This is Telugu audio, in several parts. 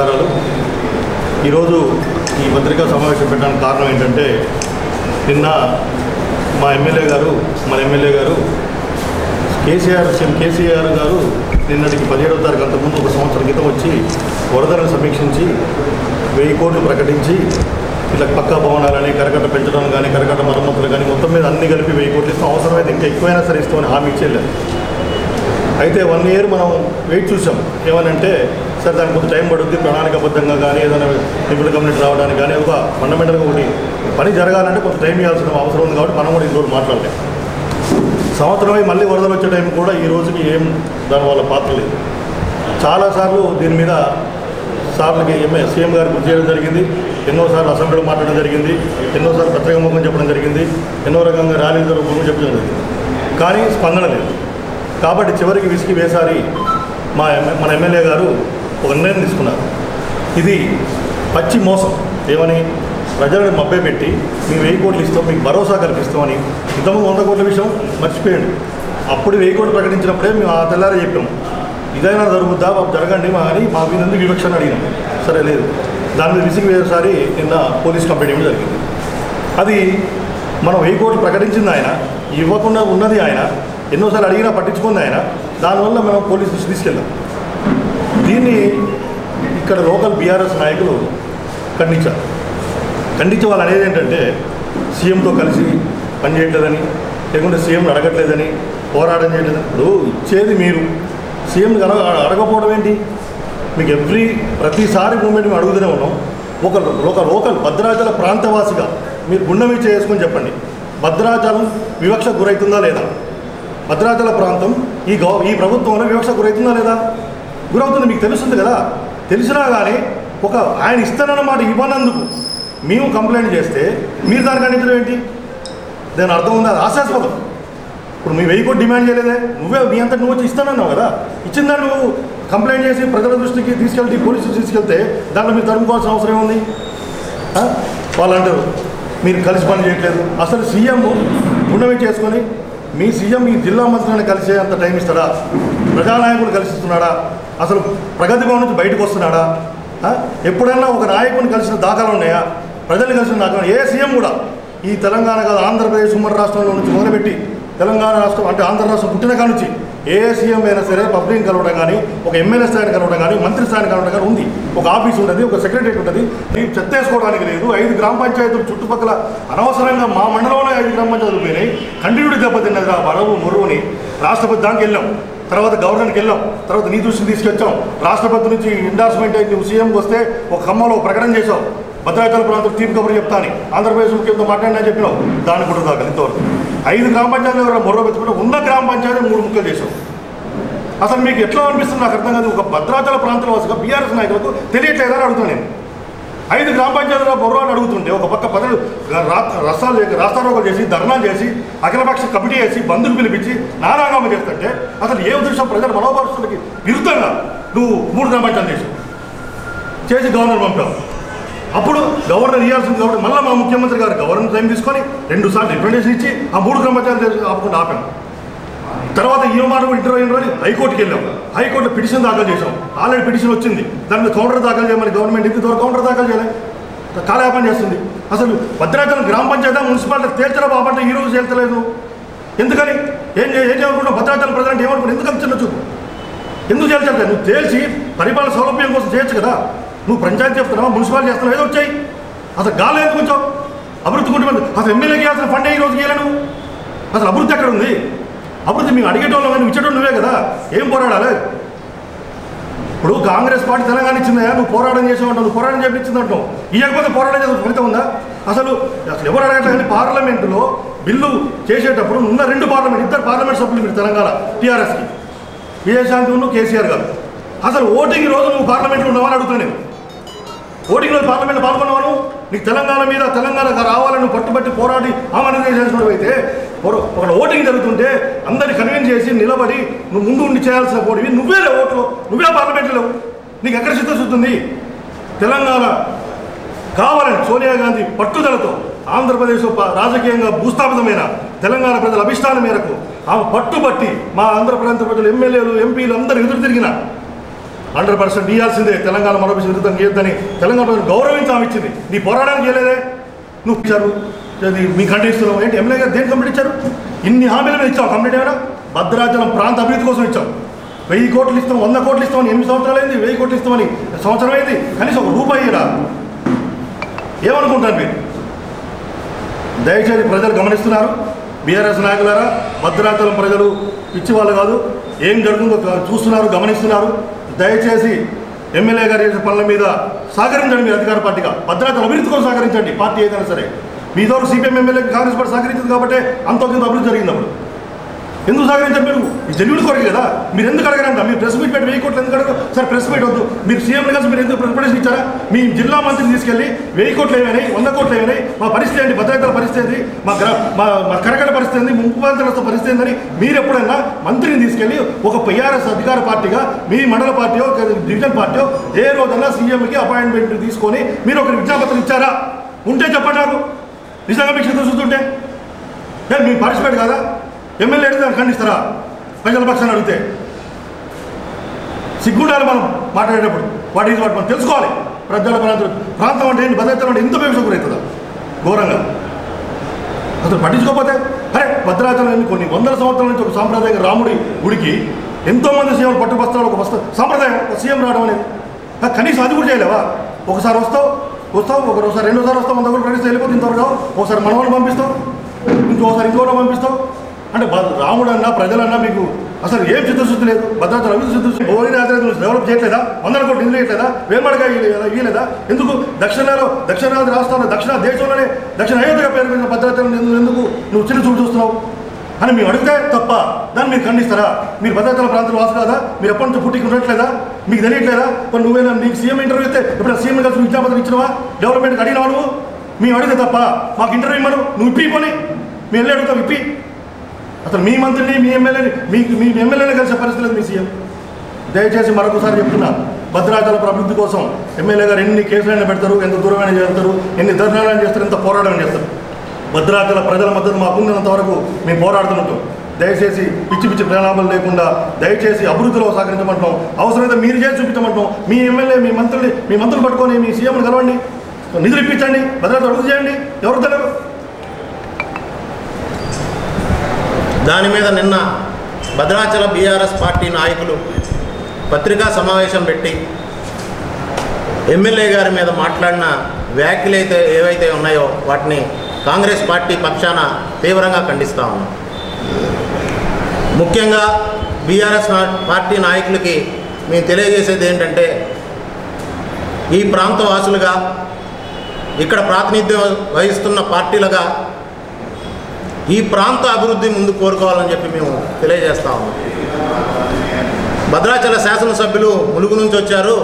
నమస్కారాలు. ఈరోజు ఈ పత్రికా సమావేశం పెట్టడానికి కారణం ఏంటంటే, నిన్న మన ఎమ్మెల్యే గారు కేసీఆర్ గారు నిన్నటికి 17వ తారీఖు అంతకుముందు ఒక సంవత్సరం క్రితం వచ్చి వరదలను సమీక్షించి 1000 కోట్లు ప్రకటించి ఇలా పక్కా భవనాలని కరకట్ట పెంచడం కానీ కరకట్ట మరమ్మతులు కానీ మొత్తం మీద అన్ని కలిపి 1000 కోట్లు ఇస్తాం, అవసరమైతే ఇంకా ఎక్కువైనా సరే ఇస్తామని హామీ ఇచ్చేలేదు. అయితే 1 ఇయర్ మనం వెయిట్ చూసాం. ఏమనంటే సరే దానికి కొంచెం టైం పడుతుంది, ప్రణాళికాబద్ధంగా కానీ ఏదైనా నిపుణుల కమ్యూనిటీ రావడానికి కానీ ఒక ఫండమెంటల్గా ఒకటి పని జరగాలంటే కొంచెం టైం ఇవ్వాల్సిన అవసరం ఉంది. కాబట్టి మనం కూడా ఈరోజు మాట్లాడలేం. సంవత్సరమై మళ్ళీ వరదలు వచ్చే టైం కూడా ఈ రోజుకి ఏం దానివల్ల పాత్ర లేదు. చాలాసార్లు దీని మీద సార్లకి సీఎం గారు గుర్తు చేయడం జరిగింది, ఎన్నోసార్లు అసెంబ్లీలో మాట్లాడడం జరిగింది, ఎన్నోసార్లు పత్రికా ముఖం చెప్పడం జరిగింది, ఎన్నో రకంగా ర్యాలీల రూపంలో చెప్పడం జరిగింది. కానీ స్పందన లేదు. కాబట్టి చివరికి విసిగి వేసారి మన ఎమ్మెల్యే గారు ఒక నిర్ణయం తీసుకున్నారు. ఇది పచ్చి మోసం. ఏమని? ప్రజలను మభ్యపెట్టి మేము 1000 కోట్లు ఇస్తాం, మీకు భరోసా కల్పిస్తామని. ఇంతకుముందు 100 కోట్ల విషయం మర్చిపోయాడు. అప్పుడు 1000 కోట్లు ప్రకటించినప్పుడే మేము ఆ తెల్లారే చెప్పాము, ఇదైనా జరుగుద్దా బాబు, జరగండి అని మా మీద ఎందుకు వివక్షణ అడిగినాం. సరే లేదు, దాని మీద విసిగి వేసారి నిన్న పోలీస్ కంప్లైంట్ ఇవ్వడం జరిగింది. అది మనం 1000 కోట్లు ప్రకటించింది ఆయన, ఇవ్వకుండా ఉన్నది ఆయన, ఎన్నోసార్లు అడిగినా పట్టించుకుంది ఆయన. దానివల్ల మనం పోలీస్ దృష్టి తీసుకెళ్ళాం. దీన్ని ఇక్కడ లోకల్ బీఆర్ఎస్ నాయకులు ఖండించారు. ఖండించే వాళ్ళు అనేది ఏంటంటే, సీఎంతో కలిసి పనిచేయట్లేదని, లేకుంటే సీఎంని అడగట్లేదని, పోరాటం చేయట్లేదని. ఇప్పుడు ఇచ్చేది మీరు, సీఎంని అడగకపోవడం ఏంటి? మీకు ప్రతిసారి మూమెంట్ మేము అడుగుతూనే ఉన్నాం. ఒక లోకల్ భద్రాచల ప్రాంతవాసిగా మీరు గుండె మీద చేసుకొని చెప్పండి, భద్రాచలం వివక్ష గురవుతుందా లేదా? భద్రాచల ప్రాంతం ఈ ప్రభుత్వంలో వివక్ష గురవుతుందా లేదా? గురవుతుంది, మీకు తెలుస్తుంది కదా. తెలిసినా కానీ ఆయన ఇస్తానన్నమాట ఇవ్వనందుకు మేము కంప్లైంట్ చేస్తే మీరు దానికి ఖండించడం ఏంటి? దాని అర్థం ఉంది, అది హాస్యాస్పదం. ఇప్పుడు మీ 1000 కోట్లు డిమాండ్ చేయలేదే, నీ అంతా నువ్వు వచ్చి ఇస్తానన్నావు కదా. ఇచ్చిన దాన్ని నువ్వు కంప్లైంట్ చేసి ప్రజల దృష్టికి తీసుకెళ్తే, పోలీసులు తీసుకెళ్తే దాంట్లో మీరు తరుముకోవాల్సిన అవసరం ఏముంది? వాళ్ళు అంటారు మీరు కలిసి పని చేయట్లేదు. అసలు సీఎం గుండె చేసుకొని మీ సీఎం ఈ జిల్లా మంత్రులను కలిసే అంత టైం ఇస్తాడా? ప్రజానాయకులు కలిసిస్తున్నాడా? అసలు ప్రగతి భవన్ నుంచి బయటకు వస్తున్నాడా? ఎప్పుడైనా ఒక నాయకుడిని కలిసిన దాఖలు ఉన్నాయా? ప్రజలు కలిసిన దాఖలు ఏ సీఎం కూడా ఈ తెలంగాణ కాదు, ఆంధ్రప్రదేశ్ ఉమ్మడి రాష్ట్రంలో నుంచి మొదలుపెట్టి తెలంగాణ రాష్ట్రం అంటే ఆంధ్ర రాష్ట్రం పుట్టిన కాడ నుంచి ఏ సీఎం అయినా సరే పబ్లిక్ కలవడం కానీ, ఒక ఎమ్మెల్యే స్థాయిని కలవడం కానీ, మంత్రి స్థాయిని కలవడం కానీ ఉంది. ఒక ఆఫీస్ ఉంటుంది, ఒక సెక్రటరీ ఉంటుంది. నీకు చెత్తేసుకోవడానికి లేదు. 5 గ్రామ పంచాయతీలు చుట్టుపక్కల అనవసరంగా మా మండలంలో 5 గ్రామ పంచాయతీలు పోయినాయి. కంటిన్యూటీ దెబ్బతిన్నది ఆ బరవు మురువుని. రాష్ట్రపతి దానికి వెళ్ళాం, తర్వాత గవర్నర్కి వెళ్ళాం, తర్వాత నీ దృష్టిని తీసుకొచ్చాం. రాష్ట్రపతి నుంచి ఎండార్స్మెంట్ అయితే నువ్వు సీఎంకి వస్తే ఒక ఖమ్మంలో ప్రకటన చేసావు, భద్రాచల ప్రాంతం తీపి కబురు చెప్తా అని. ఆంధ్రప్రదేశ్ ముఖ్యంతో మాట్లాడినా చెప్పినావు, దాన్ని కూడా దాకా ఇంతవరకు 5 గ్రామ పంచాయతీలు ఎవరైనా మొర్రో పెట్టుకుంటే ఉన్న గ్రామ పంచాయతీ 3 ముక్కలు చేసావు. అసలు మీకు ఎట్లా అనిపిస్తుంది నాకు అర్థం కాదు. ఒక భద్రాచల ప్రాంతంలో వాసుగా బీఆర్ఎస్ నాయకులకు తెలియట్లేదని అడుగుతాను నేను. 5 గ్రామ పంచాయతీల మొర్రాలు అడుగుతుంటే ఒక పక్క ప్రజలు రాస్తారోకలు చేసి, ధర్నాలు చేసి, అఖిలపక్ష కమిటీ చేసి, బంధువులు పిలిపించి నారాగామం చేస్తుంటే అసలు ఏ ఉద్దేశం? ప్రజల మనోభావాలకి విరుద్ధంగా నువ్వు 3 గ్రామ పంచాయతీలు చేసి గవర్నర్ పంపావు. అప్పుడు గవర్నర్ ఇవ్వాల్సింది కాబట్టి మళ్ళీ మా ముఖ్యమంత్రి గారు గవర్నర్ టైం తీసుకొని 2 సార్లు రిప్రజెంటేషన్ ఇచ్చి ఆ 3 గ్రామ పంచాయతీలు ఆపకుండా ఆపాం. తర్వాత ఈ మాట ఇంటర్వ్యూ హైకోర్టుకి వెళ్ళాం. హైకోర్టులో పిటిషన్ దాఖలు చేసాం. ఆల్రెడీ పిటిషన్ వచ్చింది, దాని మీద కౌంటర్ దాఖలు చేయమని గవర్నమెంట్ ఇంతవరకు కౌంటర్ దాఖలు చేయలేదు, కాలయాపన చేస్తుంది. అసలు భద్రాచలం గ్రామ పంచాయతీ మున్సిపాలిటీ తేల్చడం బాబంటే ఈ రోజు తేల్చలేదు. ఎందుకని? ఏం చేయనుకుంటున్నావు? భద్రాచలం ప్రజలంటే ఏమనుకుంటున్నావు? ఎందుకు చిన్న చూపు? ఎందుకు తేల్చలేదు? నువ్వు తేల్చి పరిపాలన సౌలభ్యం కోసం చేయొచ్చు కదా. నువ్వు పంచాయతీ చెప్తున్నావా, మున్సిపాలిటీ చేస్తున్నావు, ఏదో వచ్చాయి. అసలు గాలి ఎందుకు వచ్చావు? అభివృద్ధి కుంటుమంది. అసలు ఎమ్మెల్యేకి ఇవ్వాల్సిన ఫండ్ ఈ రోజు ఇవ్వలేను. అసలు అభివృద్ధి ఎక్కడ ఉంది? అభివృద్ధి మేము అడిగేటోళ్ళం కానీ ఇచ్చేటోళ్ళు నువ్వే కదా. ఏం పోరాడాలి? ఇప్పుడు కాంగ్రెస్ పార్టీ తెలంగాణ ఇచ్చిందా? నువ్వు పోరాటం చేసావంటావు, నువ్వు పోరాటం చేయించిందంటావు. ఇవ్వకపోతే పోరాటం చేసే ఫలితం ఉందా? అసలు ఎవరు అడగట్లేదు. కానీ పార్లమెంటులో బిల్లు చేసేటప్పుడు ఉన్న 2 పార్లమెంట్ సభ్యులు మీరు తెలంగాణ టీఆర్ఎస్కి, విజయశాంతి కేసీఆర్ గారు. అసలు ఓటింగ్ రోజు నువ్వు పార్లమెంట్లో ఉన్నావని అడుగుతున్నాను. ఓటింగ్ రోజు పార్లమెంట్లో పాల్గొన్నావు. నీకు తెలంగాణ మీద తెలంగాణగా రావాలని నువ్వు పట్టుబట్టి పోరాడి ఆమరణ చేసినట్టు అయితే ఒక ఓటింగ్ జరుగుతుంటే అందరినీ కన్విన్స్ చేసి నిలబడి నువ్వు ముందు ఉండి చేయాల్సిన పోటీవి నువ్వే ఓట్లు, నువ్వే పార్లమెంట్లో. నీకు ఎక్కడ చిత్తశుద్ధి ఉంది? తెలంగాణ కావాలని సోనియా గాంధీ పట్టుదలతో ఆంధ్రప్రదేశ్ రాజకీయంగా భూస్థాపితమైన తెలంగాణ ప్రజల అభిష్టానం మేరకు ఆమె పట్టుబట్టి మా ఆంధ్రప్రదేశ్ ప్రజలు ఎమ్మెల్యేలు, ఎంపీలు అందరూ ఎదురు తిరిగిన 100% ఇవ్వాల్సిందే. తెలంగాణ మరొక విరుద్ధంగా ఇవ్వద్దని తెలంగాణ ప్రజలు గౌరవించాము ఇచ్చింది. నీ పోరాటానికి చేయలేదే నువ్వు ఇచ్చారు. మీ కంటే ఇస్తున్నావు ఏంటి? ఎమ్మెల్యే గారు దేని కంప్లీట్ ఇచ్చారు? ఇన్ని హామీలు మీద ఇచ్చావు. కంప్లీట్ ఏమైనా? భద్రాచలం ప్రాంత అభివృద్ధి కోసం ఇచ్చావు. 1000 కోట్లు ఇస్తాం, 100 కోట్లు ఇస్తామని 8 సంవత్సరాలు అయింది. 1000 కోట్లు ఇస్తామని సంవత్సరం అయింది. కనీసం ఒక రూపాయి రా. ఏమనుకుంటారు మీరు? దయచేసి ప్రజలు గమనిస్తున్నారు. బీఆర్ఎస్ నాయకులారా, భద్రాచలం ప్రజలు పిచ్చి వాళ్ళు కాదు. ఏం జరుగుతుందో చూస్తున్నారు, గమనిస్తున్నారు. దయచేసి ఎమ్మెల్యే గారు చేసే పనుల మీద సహకరించండి. మీరు అధికార పార్టీగా భద్రాచలం అభివృద్ధి కోసం సహకరించండి. పార్టీ ఏదైనా సరే. మీతో సిపిఎం ఎమ్మెల్యేకి కాంగ్రెస్ పార్టీ సహకరించింది కాబట్టి అంత అభివృద్ధి జరిగింది. అప్పుడు ఎందుకు సహకరించారు? మీరు ఈ జన్యుడి కొరకు కదా. మీరు ఎందుకు అడగరంట? మీరు ప్రెస్ మీట్ పెట్టి 1000 కోట్లు ఎందుకు అడగరు? సార్ ప్రెస్ మీట్ వద్దు. మీరు సీఎంని కలిసి మీరు ఎందుకు ప్రిపరేషన్ ఇచ్చారా? మీ జిల్లా మంత్రిని తీసుకెళ్ళి 1000 కోట్లు ఏమైనాయి, 100 కోట్లు ఏమైనాయి, మా పరిస్థితి ఏంటి, భద్రాచల పరిస్థితి ఏంటి, మా కరకట పరిస్థితి ఏంటి, మున్సిపాలిటీ పరిస్థితి ఏంటని మీరు ఎప్పుడైనా మంత్రిని తీసుకెళ్ళి ఒక పిఆర్ఎస్ అధికార పార్టీగా మీ మండల పార్టీయో డివిజన్ పార్టీయో ఏ రోజన్నా సీఎంకి అపాయింట్మెంట్ తీసుకొని మీరు ఒక విజ్ఞాపత్రం ఇచ్చారా? ఉంటే చెప్పండి నాకు. నిజంగా మీకు చిత్రం చూస్తుంటే మీ పార్టిసిపేట్ కాదా? ఎమ్మెల్యే అడిగితే ఖండిస్తారా? ప్రజల పక్షాన్ని అడిగితే సిగ్గుండాలి మనం మాట్లాడేటప్పుడు. వాట్ ఈజ్ వాట్ మనం తెలుసుకోవాలి. ప్రజల ప్రాంతం అంటే ఏంటి, భద్రాచలం అంటే ఇంత ఉపయోగం గురవుతుందా ఘోరంగా? అసలు పట్టించుకోకపోతే అరే భద్రాచలం కొన్ని వందల సంవత్సరాల నుంచి ఒక సాంప్రదాయంగా రాముడి గుడికి ఎంతోమంది సీఎంలు పట్టు వస్త్రాలు ఒక సాంప్రదాయం సీఎం రావడం అనేది. కనీసం అది కూడా చేయలేవా? ఒకసారి వస్తావు ఒకసారి రెండోసారి వస్తావు, 100 కోట్లు ప్రవేశం వెళ్ళిపోతే ఇంతవరకు ఒకసారి మనవాళ్ళు పంపిస్తావు, ఇంకోసారి పంపిస్తావు. అంటే రాముడు అన్నా ప్రజలన్నా మీకు అసలు ఏం చిత్తశుద్ధి లేదు. భద్రాచలం అభివృద్ధి చిత్తశుద్ధి ఓరిని డెవలప్ చేయట్లేదా? 100 కోట్లు నిధులు ఇవ్వట్లేదా? వేమడగా ఇవ్వలేదా? ఎందుకు దక్షిణాది రాష్ట్రాల్లో దక్షిణ దేశంలోనే దక్షిణ అయోధ్యగా పేరు మీద భద్రాచలం ఎందుకు నువ్వు చిన్న చూపు చూస్తున్నావు అని మేము అడిగితే తప్ప దాన్ని మీరు ఖండిస్తారా? మీరు భద్రాచలం ప్రాంతంలో వాసు కాదా? మీరు ఎప్పటి నుంచి పుట్టికి ఉండట్లేదా? మీకు తెలియట్లేదా? మరి నువ్వేనా నీకు సీఎం ఇంటర్వ్యూ అయితే ఎప్పుడైనా సీఎం కలిసి విజ్ఞాపనం ఇచ్చినవా? డెవలప్మెంట్కి అడిగినావు నువ్వు? మేము అడిగితే తప్ప మాకు ఇంటర్వ్యూ ఇవ్వను. నువ్వు ఇప్పి పోనీ, మేము వెళ్ళి అడుగుతావు ఇప్పి. అసలు మీ మంత్రిని మీ ఎమ్మెల్యేని మీ ఎమ్మెల్యేని కలిసే పరిస్థితి లేదు మీ సీఎం. దయచేసి మరొకసారి చెప్తున్నా, భద్రాచలం అభివృద్ధి కోసం ఎమ్మెల్యే గారు ఎన్ని కేసులైనా పెడతారు, ఎంత దూరమైనా చేస్తారు, ఎన్ని ధర్నాలైనా చేస్తారు, ఎంత పోరాటం చేస్తారు. భద్రాచల ప్రజల మద్దతు మాకుందినంత వరకు మేము పోరాడుతుంటాం. దయచేసి పిచ్చి ప్రణాళాలు లేకుండా దయచేసి అభివృద్ధిలో సహకరించమంటాం. అవసరమైతే మీరు చేసి చూపించమంటాం. మీ ఎమ్మెల్యే మీ మంత్రులు పట్టుకొని మీ సీఎంని కలవండి, నిధులు ఇప్పించండి, భద్రాచలం అభివృద్ధి చేయండి. ఎవరు తెలియదు. దాని మీద నిన్న భద్రాచల బీఆర్ఎస్ పార్టీ నాయకులు పత్రికా సమావేశం పెట్టి ఎమ్మెల్యే గారి మీద మాట్లాడిన వ్యాఖ్యలు ఏవైతే ఉన్నాయో వాటిని కాంగ్రెస్ పార్టీ పక్షాన తీవ్రంగా ఖండిస్తూ ఉన్నాం. ముఖ్యంగా బీఆర్ఎస్ పార్టీ నాయకులకి మేము తెలియజేసేది ఏంటంటే, ఈ ప్రాంత వాసులుగా ఇక్కడ ప్రాతినిధ్యం వహిస్తున్న పార్టీలుగా ఈ ప్రాంత అభివృద్ధి ముందు కోరుకోవాలని చెప్పి మేము తెలియజేస్తా ఉన్నాం. భద్రాచల శాసనసభ్యులు ములుగు నుంచి వచ్చారు,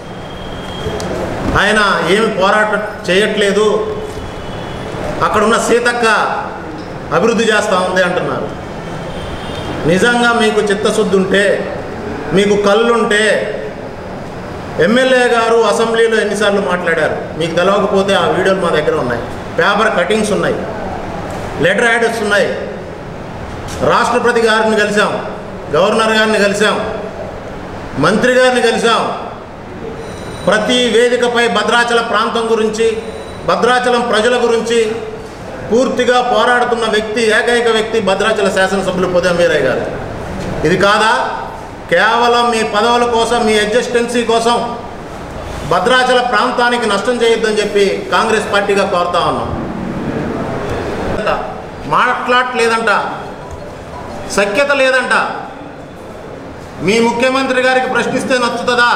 ఆయన ఏమి పోరాటం చేయట్లేదు, అక్కడున్న సీతక్క అభివృద్ధి చేస్తూ ఉంది అంటున్నారు. నిజంగా మీకు చిత్తశుద్ధి ఉంటే, మీకు కళ్ళుంటే, ఎమ్మెల్యే గారు అసెంబ్లీలో ఎన్నిసార్లు మాట్లాడారు మీకు తెలవకపోతే ఆ వీడియోలు మా దగ్గర ఉన్నాయి, పేపర్ కటింగ్స్ ఉన్నాయి, లెటర్ యాడ్స్ ఉన్నాయి. రాష్ట్రపతి గారిని కలిసాం, గవర్నర్ గారిని కలిసాం, మంత్రి గారిని కలిసాం. ప్రతి వేదికపై భద్రాచల ప్రాంతం గురించి, భద్రాచలం ప్రజల గురించి పూర్తిగా పోరాడుతున్న వ్యక్తి, ఏకైక వ్యక్తి భద్రాచల శాసనసభ్యులు పొదం వీరయ్య గారు. ఇది కాదా? కేవలం మీ పదవుల కోసం, మీ ఎగ్జిస్టెన్సీ కోసం భద్రాచల ప్రాంతానికి నష్టం చేయొద్దని చెప్పి కాంగ్రెస్ పార్టీగా కోరుతా ఉన్నాం. మాట్లాడలేదంట, సఖ్యత లేదంట. మీ ముఖ్యమంత్రి గారికి ప్రశ్నిస్తే నచ్చుతుందా?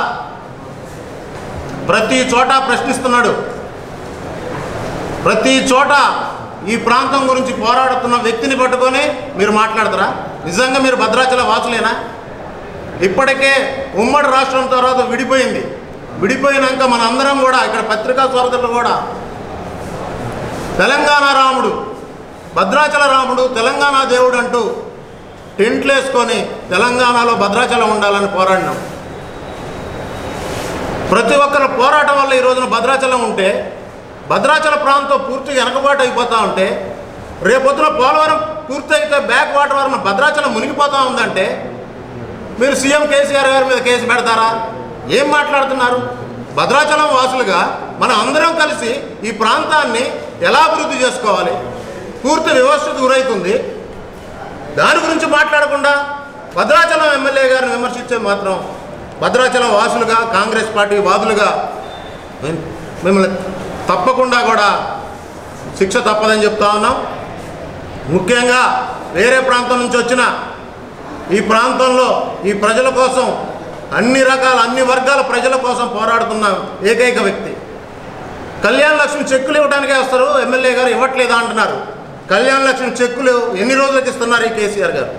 ప్రతి చోట ప్రశ్నిస్తున్నాడు. ప్రతి చోట ఈ ప్రాంతం గురించి పోరాడుతున్న వ్యక్తిని పట్టుకొని మీరు మాట్లాడతారా? నిజంగా మీరు భద్రాచల వాసులేనా? ఇప్పటికే ఉమ్మడి రాష్ట్రం తర్వాత విడిపోయింది. విడిపోయినాక మన అందరం కూడా ఇక్కడ పత్రికా సోదరులు కూడా తెలంగాణ రాముడు, భద్రాచల రాముడు, తెలంగాణ దేవుడు అంటూ టెంట్లు వేసుకొని తెలంగాణలో భద్రాచలం ఉండాలని పోరాడినాం. ప్రతి ఒక్కరి పోరాటం వల్ల ఈ రోజున భద్రాచలం ఉంటే, భద్రాచల ప్రాంతం పూర్తిగా వెనకబాటు అయిపోతూ ఉంటే, రేపొద్దున పోలవరం పూర్తయితే బ్యాక్ వాటర్ వలన భద్రాచలం మునిగిపోతూ ఉందంటే మీరు సీఎం కేసీఆర్ గారి మీద కేసు పెడతారా? ఏం మాట్లాడుతున్నారు? భద్రాచలం వాసులుగా మనం అందరం కలిసి ఈ ప్రాంతాన్ని ఎలా అభివృద్ధి చేసుకోవాలి? పూర్తి వివక్షకు గురవుతుంది. దాని గురించి మాట్లాడకుండా భద్రాచలం ఎమ్మెల్యే గారిని విమర్శించే మాత్రం భద్రాచలం వాసులుగా, కాంగ్రెస్ పార్టీ వాదులుగా మిమ్మల్ని తప్పకుండా కూడా శిక్ష తప్పదని చెప్తా ఉన్నాం. ముఖ్యంగా వేరే ప్రాంతం నుంచి వచ్చిన ఈ ప్రాంతంలో ఈ ప్రజల కోసం అన్ని వర్గాల ప్రజల కోసం పోరాడుతున్న ఏకైక వ్యక్తి. కళ్యాణ లక్ష్మి చెక్కులు ఇవ్వడానికే వస్తారు, ఎమ్మెల్యే గారు ఇవ్వట్లేదా అంటున్నారు. కళ్యాణ లక్ష్మి చెక్కులు ఎన్ని రోజులకి ఇస్తున్నారు ఈ కేసీఆర్ గారు?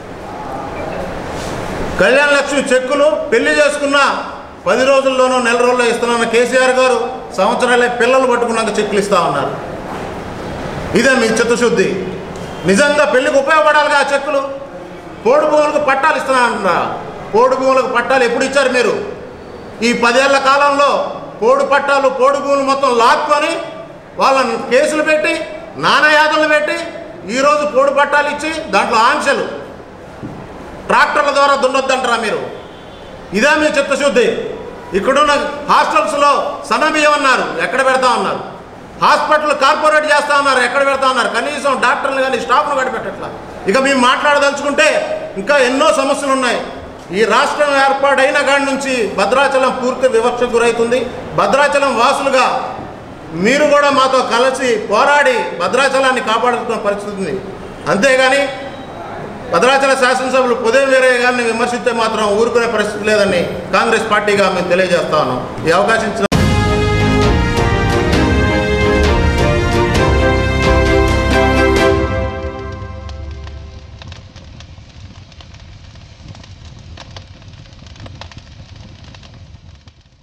కళ్యాణ లక్ష్మి చెక్కులు పెళ్లి చేసుకున్న 10 రోజుల్లోనూ నెల రోజుల్లో ఇస్తున్న కేసీఆర్ గారు సంవత్సరాలే పిల్లలు పట్టుకున్నాక చెక్కులు ఇస్తా ఉన్నారు. ఇదే మీ చిత్తశుద్ధి. నిజంగా పెళ్లికి ఉపయోగపడాలిగా ఆ చెక్కులు. పోడు భూములకు పట్టాలు ఇస్తున్నా అంటున్నా. పోడు భూములకు పట్టాలు ఎప్పుడు ఇచ్చారు మీరు? ఈ 10 ఏళ్ల కాలంలో పోడు పట్టాలు, పోడు భూములు మొత్తం లాక్కొని వాళ్ళని కేసులు పెట్టి, నానాయాతలు పెట్టి ఈరోజు పోడు పట్టాలు ఇచ్చి దాంట్లో ఆంక్షలు, ట్రాక్టర్ల ద్వారా దున్నొద్దంటారా మీరు? ఇదే మీ చిత్తశుద్ధి. ఇక్కడున్న హాస్టల్స్లో సన్నబియ్యం అన్నారు, ఎక్కడ పెడతా ఉన్నారు? హాస్పిటల్ కార్పొరేట్ చేస్తా ఉన్నారు, ఎక్కడ పెడతా ఉన్నారు? కనీసం డాక్టర్లు కానీ స్టాఫ్ను గడిపెట్టట్లా. ఇక మేము మాట్లాడదలుచుకుంటే ఇంకా ఎన్నో సమస్యలు ఉన్నాయి. ఈ రాష్ట్రం ఏర్పాటైన కాడి నుంచి భద్రాచలం పూర్తి వివక్షకు గురవుతుంది. భద్రాచలం వాసులుగా మీరు కూడా మాతో కలిసి పోరాడి భద్రాచలాన్ని కాపాడుతున్న పరిస్థితి ఉంది. అంతేగాని భద్రాచల శాసనసభ్యులు ఉదయం వీరయ్య గారిని విమర్శిస్తే మాత్రం ఊరుకునే పరిస్థితి లేదని కాంగ్రెస్ పార్టీగా మేము తెలియజేస్తా ఉన్నాం. ఈ అవకాశం ఇచ్చిన